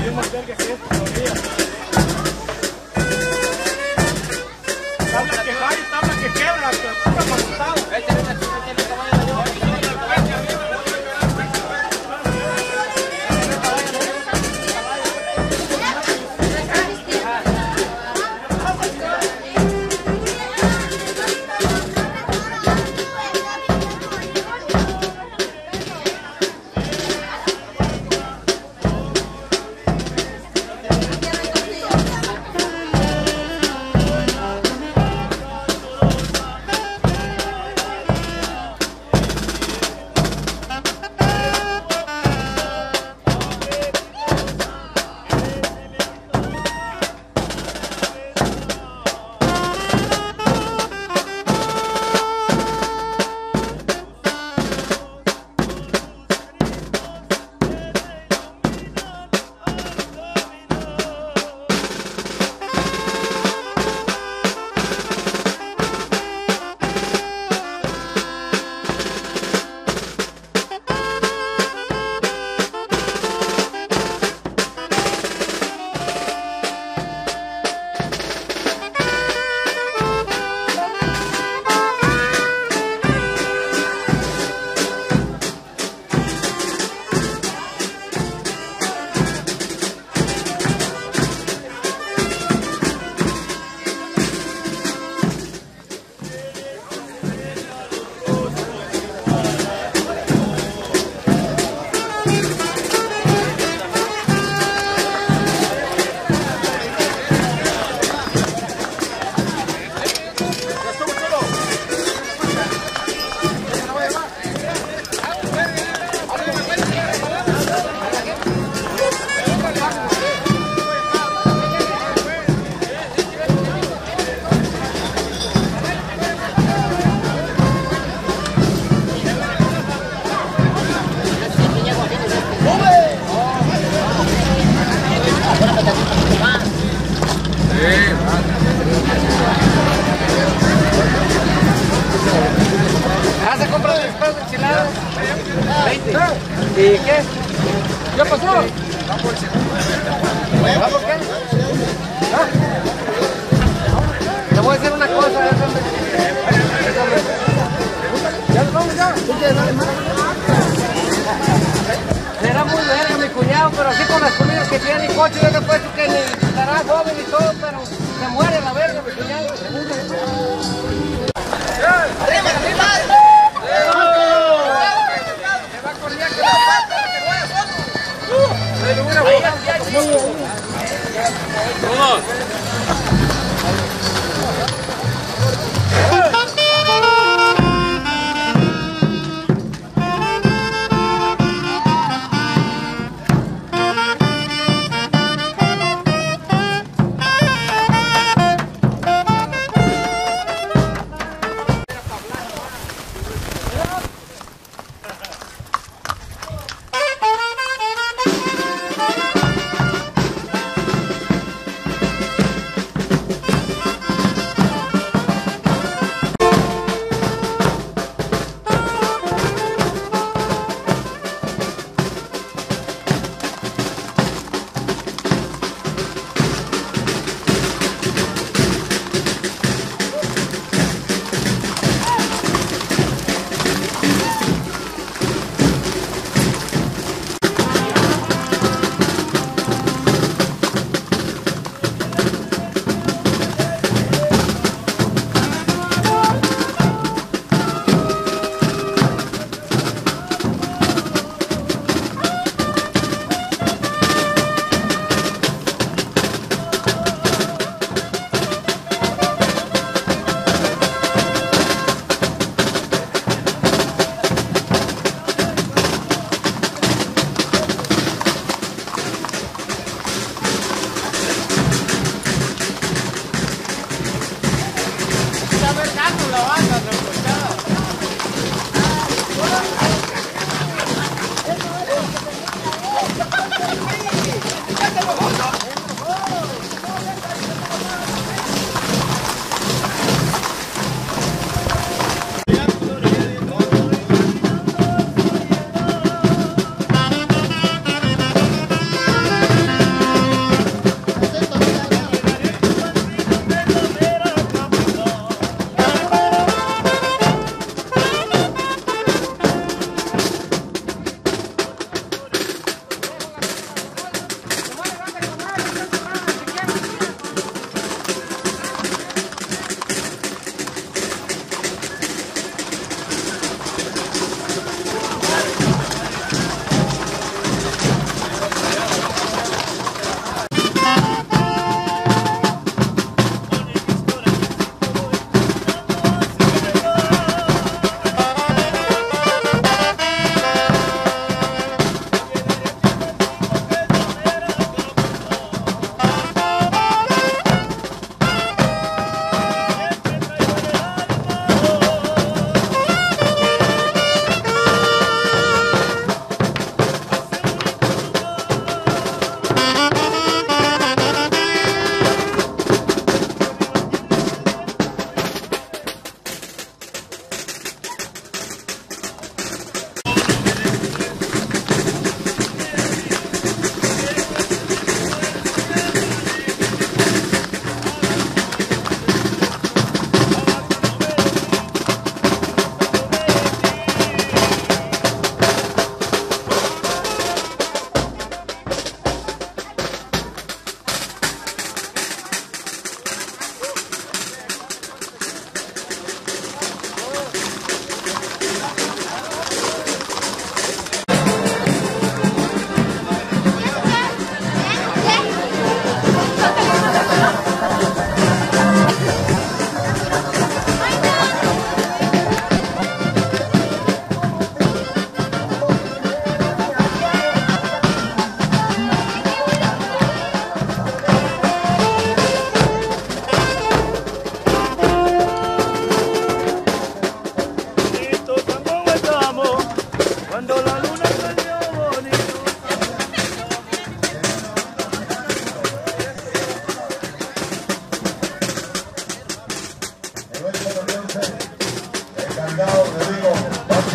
Tabla que va y tabla que quebra, pura pasotada. ¿Y qué? ¿Qué pasó? ¿Vamos qué? ¿Ah? Te voy a decir una cosa, ¿ya nos vamos ya? Será muy verga mi cuñado, pero así con las comidas que tiene y coche, yo te puesto que ni estará joven y todo, pero se muere la verga mi cuñado. ¡Arriba, arriba! ¡Vamos!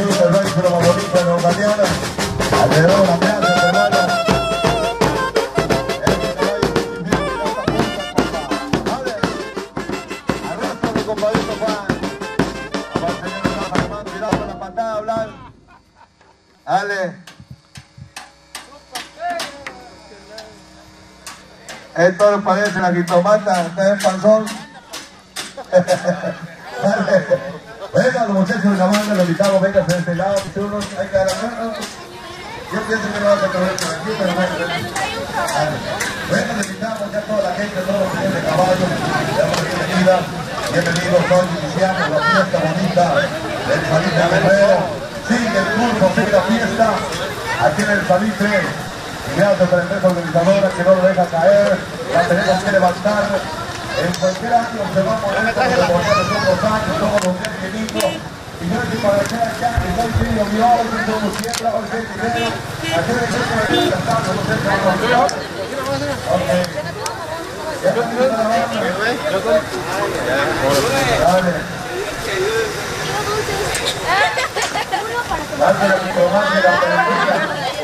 bonito, el rey, pero más bonito de Nueva Galeana. Alrededor de la plaza, hermano. Arrastra mi compadrito Juan. Vamos a señor Germán, cuidado con la patada, hablar. Dale. Esto no parece la jitomata, está en panzón. Dale. Venga, los muchachos de la banda, los invitamos, vengan de este lado, unos, hay que dar la mano. Yo pienso que no va a tener por aquí, pero venga. Venga, les invitamos ya toda la gente, todos los clientes de caballo, bienvenidos, son iniciamos la fiesta bonita del Salitre Guerrero. Sigue el curso, sigue la fiesta, aquí en el Salitre. Y gracias a la empresa organizadora que no lo deja caer, la tenemos que levantar. En cualquier año se va a poner nosotros años, somos los días pequeñitos. Y yo estoy para allá, que está el frío, mi hora, que somos siempre, ahora que dinero. Aquí en el centro de la casa, no sé qué va a hacer. Ok. Ya está tirando la banda. Dale. Dale, mi comandante, la pregunta.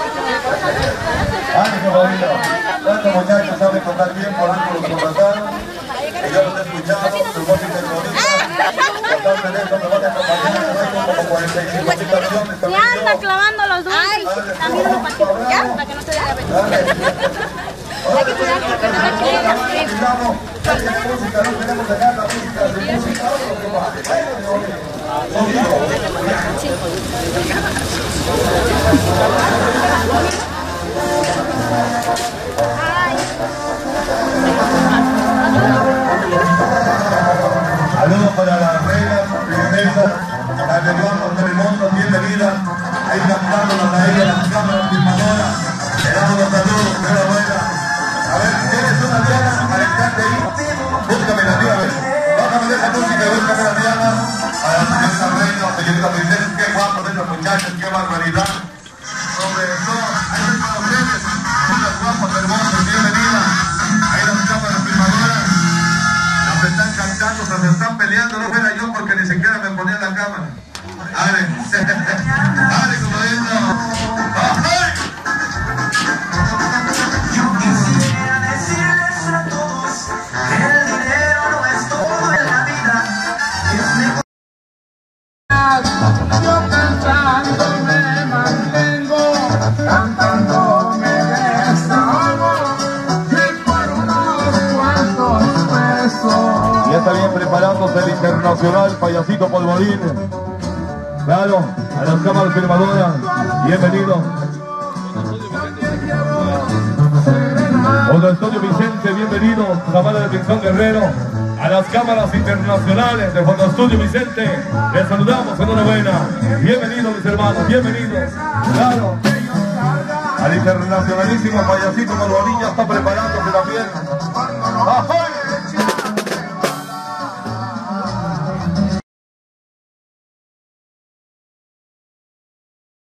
Ánimo, Paulino. Estos muchachos saben tocar bien, por algo los contrataron. Que yo los he escuchado, su música es bonita. Aparte de eso, me van a acompañar, como 45 canciones también. Ya anda clavando los dulces. También uno para ti, ¿ya? Para que no se vea. Hay que cuidar porque no me quieren. Música, no queremos dejar la música de música. Saludos para las reinas, princesas, las de Eduardo Tremondo, bienvenidas. Ahí cantándonos a ella, las cámaras filmadoras. Le damos los saludos, enhorabuena. A ver, ¿tienes una Diana? Alexandre ahí. Búscame la Diana, bájame de esa música, búscame la Diana. A la señorita reina, señorita princesa, qué guapos de esos muchachos, qué barbaridad. Sobre todo, hay unos mujeres, unas guapas, hermosas, bienvenidas. Ahí las cámaras filmadoras. Se están cantando, se están peleando, no fuera yo porque ni siquiera me ponía la cámara. ¡Ale! ¡Ale, compadrito! ¡Ay! Yo quisiera decirles a todos que el dinero no es todo en la vida. Es mejor. Yo cantando me mantengo, cantando me desahogo, y por unos cuantos pesos. Ya está bien preparándose el internacional Payasito Polvorín. Claro, a las cámaras filmadoras, bienvenidos. Fondo Estudio Vicente, bienvenidos. La banda de Pinzón Guerrero. A las cámaras internacionales de Fondo Estudio Vicente, les saludamos, enhorabuena. Bienvenidos, mis hermanos, bienvenidos. Claro, al internacionalísimo Payasito Polvorín ya está preparado.